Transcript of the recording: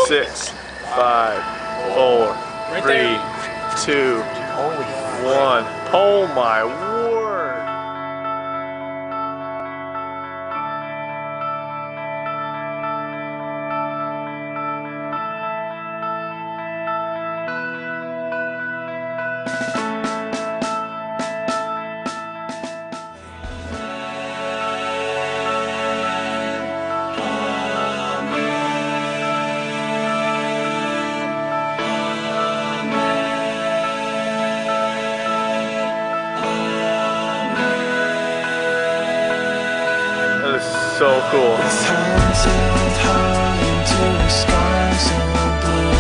6, 5, 4, 3, 2, 1. Oh my word! That is so cool.